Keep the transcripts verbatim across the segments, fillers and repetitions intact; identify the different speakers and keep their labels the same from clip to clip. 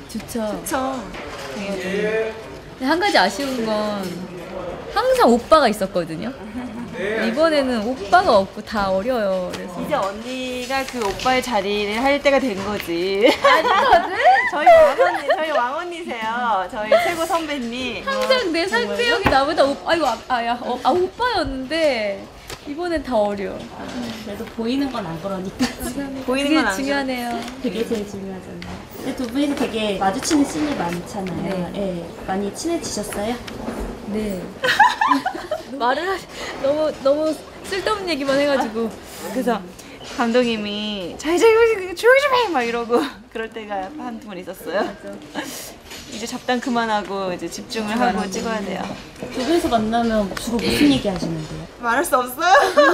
Speaker 1: 좋죠.
Speaker 2: 좋죠.
Speaker 1: 근데 한 가지 아쉬운 건 항상 오빠가 있었거든요. 이번에는 오빠가 없고 다 어려요. 그래서
Speaker 2: 이제 언니가 그 오빠의 자리를 할 때가 된 거지.
Speaker 1: 아니거든?
Speaker 2: 저희 왕언니, 저희 왕언니세요. 저희 최고 선배님.
Speaker 1: 항상 내 상대형이 나보다 오, 아이고 아, 아, 야, 어, 아 오빠였는데 이번엔 다 어려.
Speaker 3: 그래도 보이는 건 안 그러니까.
Speaker 2: 보이는
Speaker 1: 그게
Speaker 2: 건 안
Speaker 1: 중요하네요.
Speaker 3: 그게 제일 중요하잖아요. 근데 두 분이서 되게 마주치는 씬이 많잖아요.
Speaker 1: 네.
Speaker 3: 네. 많이 친해지셨어요?
Speaker 1: 네. 말을 하 너무 너무 쓸데없는 얘기만 해가지고.
Speaker 2: 그래서 감독님이 자 이제 조용히 좀 해! 막 이러고 그럴 때가 한두 번 있었어요. 이제 잡담 그만하고 이제 집중을 하고 찍어야 돼요.
Speaker 3: 두 분이서 만나면 주로 무슨 얘기 하시는데요?
Speaker 2: 말할 수 없어요?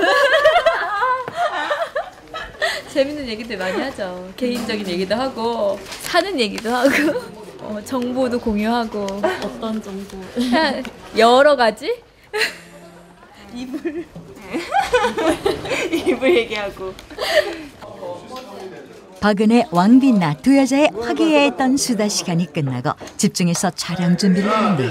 Speaker 1: 재밌는 얘기들 많이 하죠. 개인적인 얘기도 하고 사는 얘기도 하고 어, 정보도 공유하고
Speaker 3: 어떤 정보?
Speaker 1: 그냥 여러 가지.
Speaker 2: 이불 이불 얘기하고.
Speaker 4: 박은혜, 왕빈나 두 여자의 화기애애했던 수다 시간이 끝나고 집중해서 촬영 준비를 하는데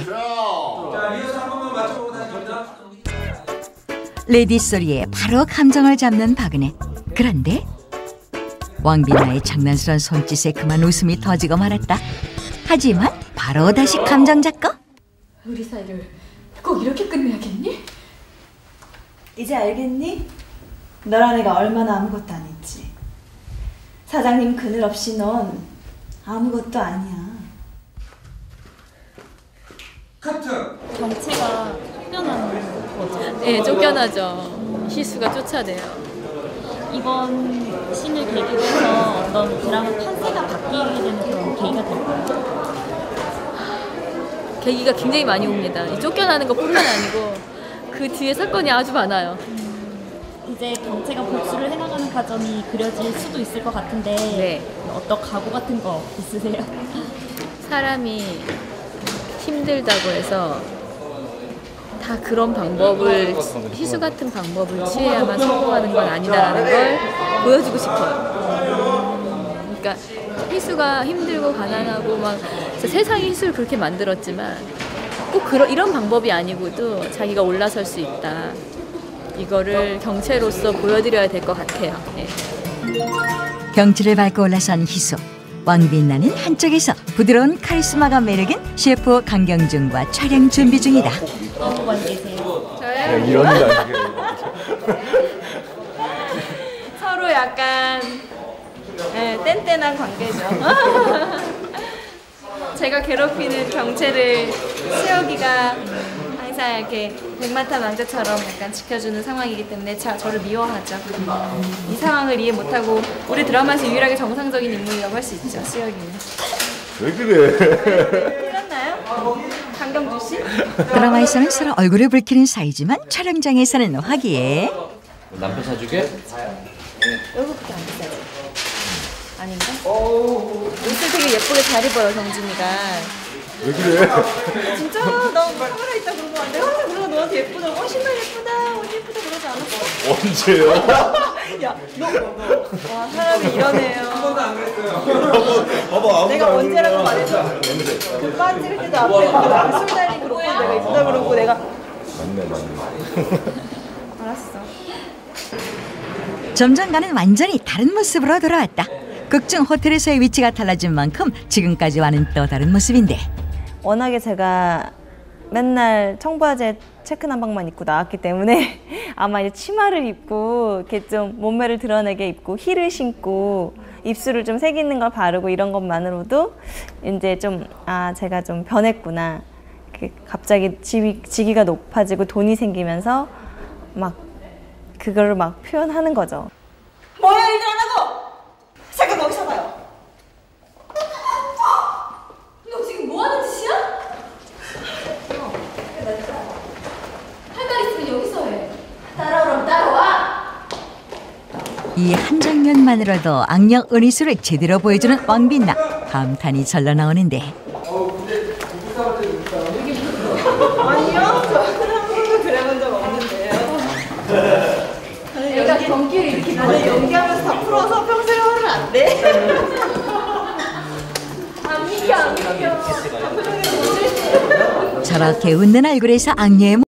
Speaker 4: 레디 소리에 바로 감정을 잡는 박은혜. 그런데 왕빈나의 장난스러운 손짓에 그만 웃음이 터지고 말았다. 하지만 바로 다시 감정 잡고
Speaker 1: 우리 사이를 꼭 이렇게 끝내야겠니?
Speaker 5: 이제 알겠니? 너랑 내가 얼마나 아무것도 아니지. 사장님 그늘 없이 넌 아무것도 아니야.
Speaker 3: 정체가 쫓겨나는 거죠.
Speaker 1: 네, 쫓겨나죠. 희수가 쫓아내요.
Speaker 3: 이번 씬을 계기로 해서 어떤 드라마 판세가 바뀌게 되는 그런 계기가 될까요?
Speaker 1: 계기가 굉장히 많이 옵니다. 이 쫓겨나는 것뿐만 아니고 그 뒤에 사건이 아주 많아요.
Speaker 3: 이제 경체가 복수를 해나가는 과정이 그려질 수도 있을 것 같은데
Speaker 1: 네.
Speaker 3: 어떤 각오 같은 거 있으세요?
Speaker 1: 사람이 힘들다고 해서 다 그런 방법을 희수 같은 방법을 취해야만 성공하는 건 아니다라는 걸 보여주고 싶어요. 그러니까 희수가 힘들고 가난하고 막 세상이 희수를 그렇게 만들었지만 꼭 그런 이런 방법이 아니고도 자기가 올라설 수 있다. 이거를 경체로서 보여드려야 될 것 같아요. 네.
Speaker 4: 경치를 밟고 올라선 희수. 왕빈나는 한쪽에서 부드러운 카리스마가 매력인 셰프 강경준과 촬영 준비 중이다.
Speaker 3: 어떤 관계세요?
Speaker 2: 저요?
Speaker 6: 이런다 이게.
Speaker 2: 서로 약간 네, 뗀뗀한 관계죠. 제가 괴롭히는 경체를 수혁이가 항상 이렇게 백마탄 왕자처럼 약간 지켜주는 상황이기 때문에 자, 저를 미워하죠. 이 상황을 이해 못하고 우리 드라마에서 유일하게 정상적인 인물이라고 할 수 있죠, 수혁이는.
Speaker 6: 왜 그래?
Speaker 2: 틀렸나요? 강경준 씨?
Speaker 4: 드라마에서는 서로 얼굴을 붉히는 사이지만 촬영장에서는 화기애.
Speaker 7: 남편 사주게?
Speaker 2: 여기부터 안 비싸지? 아닌가? 옷을 되게 예쁘게 잘 입어요, 경준이가.
Speaker 6: 왜 그래?
Speaker 2: 진짜 나 카메라 있다 그러고 안 돼. 항상 그러고 너한테 예쁘다. 어 신발 예쁘다. 옷 예쁘다 그러지 않았어?
Speaker 6: 언제요?
Speaker 2: 야 너. 와 사람이 이러네요. 한 번도 안 그랬어요.
Speaker 6: 봐봐,
Speaker 2: 내가 언제라고 말해줘. 오빠 찍을 때도 앞에 그 술 달린 그러고 내가 이쁘다 그러고 내가.
Speaker 6: 맞네 맞네.
Speaker 2: 알았어.
Speaker 4: 점장과는 완전히 다른 모습으로 돌아왔다. 극중 호텔에서의 위치가 달라진 만큼 지금까지와는 또 다른 모습인데
Speaker 2: 워낙에 제가 맨날 청바지에 체크 남방만 입고 나왔기 때문에 아마 이제 치마를 입고 이렇게 좀 몸매를 드러내게 입고 힐을 신고 입술을 좀 색 있는 걸 바르고 이런 것만으로도 이제 좀 아 제가 좀 변했구나. 갑자기 지위, 직위가 높아지고 돈이 생기면서 막 그거를 막 표현하는 거죠. 뭐야 일들 안 하고! 잠깐 거기서 봐요.
Speaker 1: 너 지금 뭐 하는 짓이야? 할 말 있으면 여기서 해. 따라오라면 따라와.
Speaker 4: 이 한 장면만으로도 악력 은희수를 제대로 보여주는 왕빈나. 감탄이 절로 나오는데
Speaker 2: 아니요, 저는 한 번도 그래본 적 없는데요.
Speaker 1: 내가 경기를 이렇게
Speaker 2: 나는 연기하면서 다 풀어서 평소에 하면 안 돼.
Speaker 1: 아니
Speaker 4: 저렇게 웃는 얼굴에서 악녀의